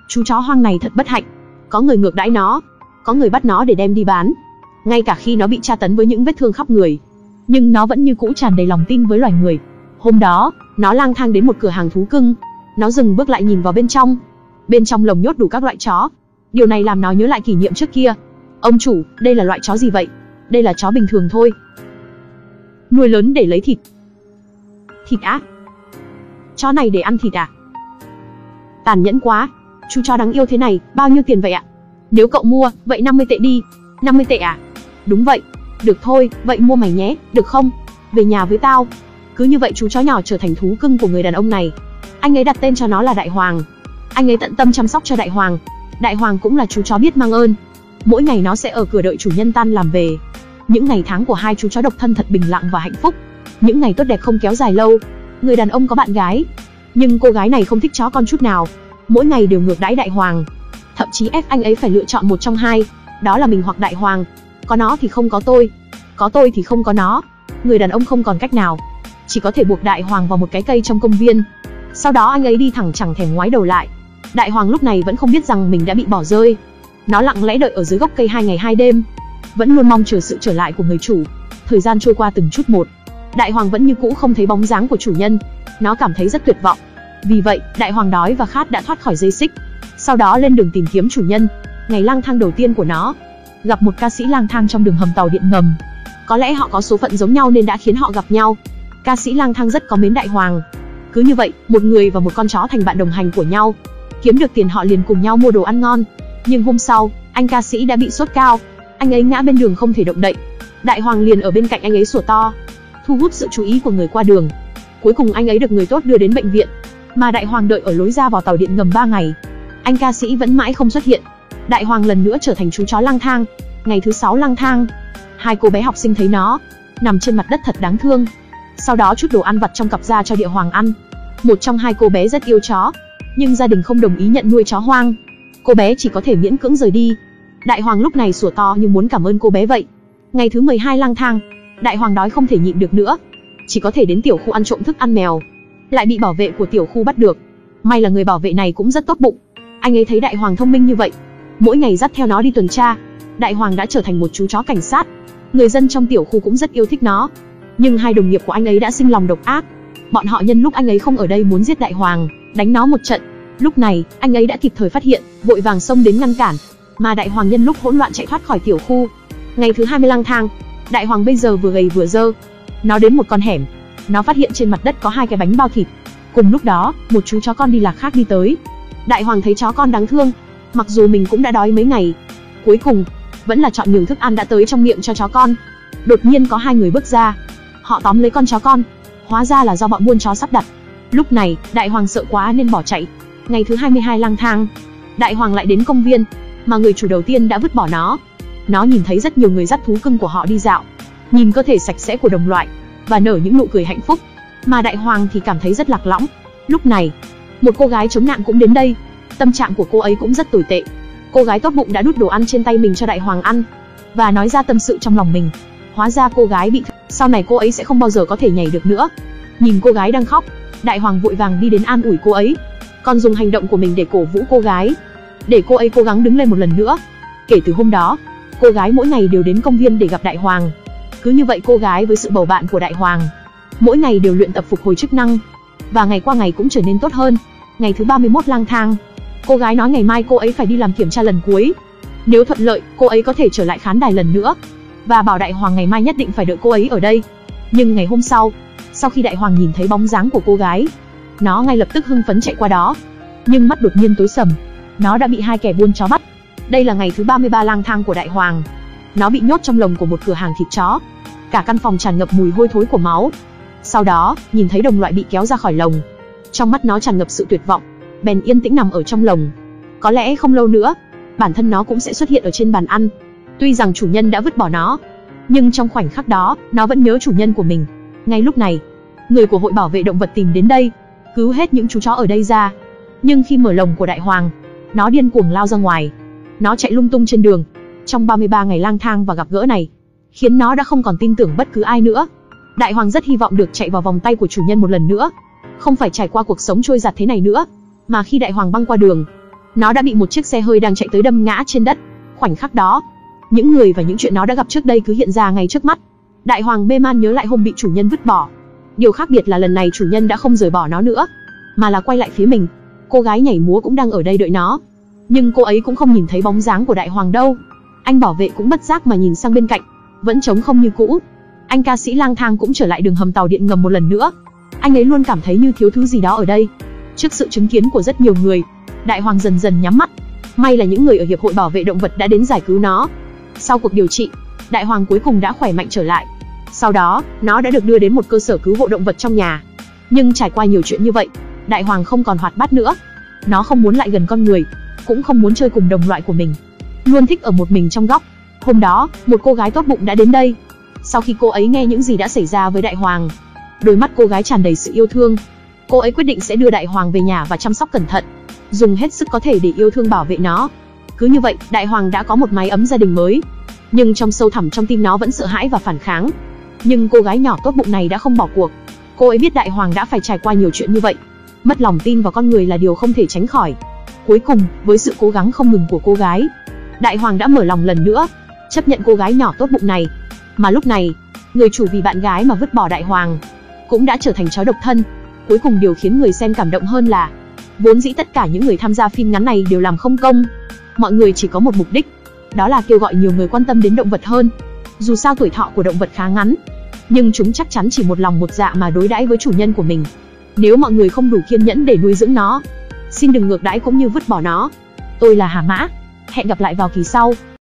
Chú chó hoang này thật bất hạnh. Có người ngược đãi nó, có người bắt nó để đem đi bán. Ngay cả khi nó bị tra tấn với những vết thương khắp người, nhưng nó vẫn như cũ tràn đầy lòng tin với loài người. Hôm đó, nó lang thang đến một cửa hàng thú cưng. Nó dừng bước lại nhìn vào bên trong. Bên trong lồng nhốt đủ các loại chó. Điều này làm nó nhớ lại kỷ niệm trước kia. Ông chủ, đây là loại chó gì vậy? Đây là chó bình thường thôi. Nuôi lớn để lấy thịt. Thịt á? Chó này để ăn thịt à? Tàn nhẫn quá. Chú chó đáng yêu thế này, bao nhiêu tiền vậy ạ? Nếu cậu mua, vậy 50 tệ đi. 50 tệ à? Đúng vậy. Được thôi, vậy mua mày nhé, được không? Về nhà với tao. Cứ như vậy chú chó nhỏ trở thành thú cưng của người đàn ông này. Anh ấy đặt tên cho nó là Đại Hoàng. Anh ấy tận tâm chăm sóc cho Đại Hoàng. Đại Hoàng cũng là chú chó biết mang ơn. Mỗi ngày nó sẽ ở cửa đợi chủ nhân tan làm về. Những ngày tháng của hai chú chó độc thân thật bình lặng và hạnh phúc. Những ngày tốt đẹp không kéo dài lâu. Người đàn ông có bạn gái, nhưng cô gái này không thích chó con chút nào. Mỗi ngày đều ngược đãi Đại Hoàng, thậm chí ép anh ấy phải lựa chọn một trong hai, đó là mình hoặc Đại Hoàng. Có nó thì không có tôi thì không có nó. Người đàn ông không còn cách nào, chỉ có thể buộc Đại Hoàng vào một cái cây trong công viên. Sau đó anh ấy đi thẳng chẳng thèm ngoái đầu lại. Đại Hoàng lúc này vẫn không biết rằng mình đã bị bỏ rơi. Nó lặng lẽ đợi ở dưới gốc cây 2 ngày 2 đêm, vẫn luôn mong chờ sự trở lại của người chủ. Thời gian trôi qua từng chút một, Đại Hoàng vẫn như cũ không thấy bóng dáng của chủ nhân. Nó cảm thấy rất tuyệt vọng. Vì vậy, Đại Hoàng đói và khát đã thoát khỏi dây xích. Sau đó lên đường tìm kiếm chủ nhân. Ngày lang thang đầu tiên của nó, gặp một ca sĩ lang thang trong đường hầm tàu điện ngầm. Có lẽ họ có số phận giống nhau nên đã khiến họ gặp nhau. Ca sĩ lang thang rất có mến Đại Hoàng. Cứ như vậy, một người và một con chó thành bạn đồng hành của nhau. Kiếm được tiền họ liền cùng nhau mua đồ ăn ngon. Nhưng hôm sau, anh ca sĩ đã bị sốt cao. Anh ấy ngã bên đường không thể động đậy. Đại Hoàng liền ở bên cạnh anh ấy sủa to, thu hút sự chú ý của người qua đường. Cuối cùng anh ấy được người tốt đưa đến bệnh viện. Mà Đại Hoàng đợi ở lối ra vào tàu điện ngầm 3 ngày. Anh ca sĩ vẫn mãi không xuất hiện. Đại Hoàng lần nữa trở thành chú chó lang thang. Ngày thứ 6 lang thang, hai cô bé học sinh thấy nó nằm trên mặt đất thật đáng thương. Sau đó trút đồ ăn vặt trong cặp ra cho Địa Hoàng ăn. Một trong hai cô bé rất yêu chó, nhưng gia đình không đồng ý nhận nuôi chó hoang. Cô bé chỉ có thể miễn cưỡng rời đi. Đại Hoàng lúc này sủa to như muốn cảm ơn cô bé vậy. Ngày thứ 12 lang thang, Đại Hoàng đói không thể nhịn được nữa, chỉ có thể đến tiểu khu ăn trộm thức ăn mèo. Lại bị bảo vệ của tiểu khu bắt được. May là người bảo vệ này cũng rất tốt bụng. Anh ấy thấy Đại Hoàng thông minh như vậy, mỗi ngày dắt theo nó đi tuần tra. Đại Hoàng đã trở thành một chú chó cảnh sát. Người dân trong tiểu khu cũng rất yêu thích nó. Nhưng hai đồng nghiệp của anh ấy đã sinh lòng độc ác. Bọn họ nhân lúc anh ấy không ở đây muốn giết Đại Hoàng, đánh nó một trận. Lúc này, anh ấy đã kịp thời phát hiện, vội vàng xông đến ngăn cản. Mà Đại Hoàng nhân lúc hỗn loạn chạy thoát khỏi tiểu khu. Ngày thứ 20 lang thang, Đại Hoàng bây giờ vừa gầy vừa dơ. Nó đến một con hẻm. Nó phát hiện trên mặt đất có 2 cái bánh bao thịt. Cùng lúc đó, một chú chó con đi lạc khác đi tới. Đại Hoàng thấy chó con đáng thương, mặc dù mình cũng đã đói mấy ngày, cuối cùng vẫn là chọn nhường thức ăn đã tới trong miệng cho chó con. Đột nhiên có 2 người bước ra, họ tóm lấy con chó con. Hóa ra là do bọn buôn chó sắp đặt. Lúc này, Đại Hoàng sợ quá nên bỏ chạy. Ngày thứ 22 lang thang, Đại Hoàng lại đến công viên mà người chủ đầu tiên đã vứt bỏ nó. Nó nhìn thấy rất nhiều người dắt thú cưng của họ đi dạo, nhìn cơ thể sạch sẽ của đồng loại và nở những nụ cười hạnh phúc. Mà Đại Hoàng thì cảm thấy rất lạc lõng. Lúc này, một cô gái chống nạn cũng đến đây. Tâm trạng của cô ấy cũng rất tồi tệ. Cô gái tốt bụng đã đút đồ ăn trên tay mình cho Đại Hoàng ăn và nói ra tâm sự trong lòng mình. Hóa ra cô gái bị sau này cô ấy sẽ không bao giờ có thể nhảy được nữa. Nhìn cô gái đang khóc, Đại Hoàng vội vàng đi đến an ủi cô ấy, còn dùng hành động của mình để cổ vũ cô gái, để cô ấy cố gắng đứng lên một lần nữa. Kể từ hôm đó, cô gái mỗi ngày đều đến công viên để gặp Đại Hoàng. Cứ như vậy cô gái với sự bầu bạn của Đại Hoàng, mỗi ngày đều luyện tập phục hồi chức năng, và ngày qua ngày cũng trở nên tốt hơn. Ngày thứ 31 lang thang, cô gái nói ngày mai cô ấy phải đi làm kiểm tra lần cuối. Nếu thuận lợi, cô ấy có thể trở lại khán đài lần nữa, và bảo Đại Hoàng ngày mai nhất định phải đợi cô ấy ở đây. Nhưng ngày hôm sau khi Đại Hoàng nhìn thấy bóng dáng của cô gái, nó ngay lập tức hưng phấn chạy qua đó. Nhưng mắt đột nhiên tối sầm, nó đã bị 2 kẻ buôn chó bắt. Đây là ngày thứ 33 lang thang của Đại Hoàng. Nó bị nhốt trong lồng của một cửa hàng thịt chó. Cả căn phòng tràn ngập mùi hôi thối của máu. Sau đó, nhìn thấy đồng loại bị kéo ra khỏi lồng, trong mắt nó tràn ngập sự tuyệt vọng, bèn yên tĩnh nằm ở trong lồng. Có lẽ không lâu nữa, bản thân nó cũng sẽ xuất hiện ở trên bàn ăn. Tuy rằng chủ nhân đã vứt bỏ nó, nhưng trong khoảnh khắc đó, nó vẫn nhớ chủ nhân của mình. Ngay lúc này, người của hội bảo vệ động vật tìm đến đây, cứu hết những chú chó ở đây ra. Nhưng khi mở lồng của Đại Hoàng, nó điên cuồng lao ra ngoài. Nó chạy lung tung trên đường. Trong 33 ngày lang thang và gặp gỡ này, khiến nó đã không còn tin tưởng bất cứ ai nữa. Đại Hoàng rất hy vọng được chạy vào vòng tay của chủ nhân một lần nữa, không phải trải qua cuộc sống trôi giạt thế này nữa. Mà khi Đại Hoàng băng qua đường, Nó đã bị một chiếc xe hơi đang chạy tới đâm ngã trên đất. Khoảnh khắc đó, những người và những chuyện nó đã gặp trước đây cứ hiện ra ngay trước mắt. Đại hoàng mê man nhớ lại hôm bị chủ nhân vứt bỏ. Điều khác biệt là lần này chủ nhân đã không rời bỏ nó nữa, mà là quay lại phía mình. Cô gái nhảy múa cũng đang ở đây đợi nó, nhưng cô ấy cũng không nhìn thấy bóng dáng của đại hoàng đâu. Anh bảo vệ cũng bất giác mà nhìn sang bên cạnh, vẫn trống không như cũ. Anh ca sĩ lang thang cũng trở lại đường hầm tàu điện ngầm một lần nữa. Anh ấy luôn cảm thấy như thiếu thứ gì đó ở đây. Trước sự chứng kiến của rất nhiều người, đại hoàng dần dần nhắm mắt. May là những người ở hiệp hội bảo vệ động vật đã đến giải cứu nó. Sau cuộc điều trị, đại hoàng cuối cùng đã khỏe mạnh trở lại. Sau đó, nó đã được đưa đến một cơ sở cứu hộ động vật trong nhà. Nhưng trải qua nhiều chuyện như vậy, đại hoàng không còn hoạt bát nữa. Nó không muốn lại gần con người, cũng không muốn chơi cùng đồng loại của mình, luôn thích ở một mình trong góc. Hôm đó, một cô gái tốt bụng đã đến đây. Sau khi cô ấy nghe những gì đã xảy ra với đại hoàng, đôi mắt cô gái tràn đầy sự yêu thương. Cô ấy quyết định sẽ đưa đại hoàng về nhà và chăm sóc cẩn thận, dùng hết sức có thể để yêu thương bảo vệ nó. Cứ như vậy, đại hoàng đã có một mái ấm gia đình mới. Nhưng trong sâu thẳm trong tim nó vẫn sợ hãi và phản kháng. Nhưng cô gái nhỏ tốt bụng này đã không bỏ cuộc. Cô ấy biết đại hoàng đã phải trải qua nhiều chuyện như vậy. Mất lòng tin vào con người là điều không thể tránh khỏi. Cuối cùng, với sự cố gắng không ngừng của cô gái, đại hoàng đã mở lòng lần nữa, chấp nhận cô gái nhỏ tốt bụng này. Mà lúc này, người chủ vì bạn gái mà vứt bỏ đại hoàng cũng đã trở thành chó độc thân. Cuối cùng điều khiến người xem cảm động hơn là, vốn dĩ tất cả những người tham gia phim ngắn này đều làm không công. Mọi người chỉ có một mục đích, đó là kêu gọi nhiều người quan tâm đến động vật hơn. Dù sao tuổi thọ của động vật khá ngắn, nhưng chúng chắc chắn chỉ một lòng một dạ mà đối đãi với chủ nhân của mình. Nếu mọi người không đủ kiên nhẫn để nuôi dưỡng nó, xin đừng ngược đãi cũng như vứt bỏ nó. Tôi là Hà Mã. Hẹn gặp lại vào kỳ sau.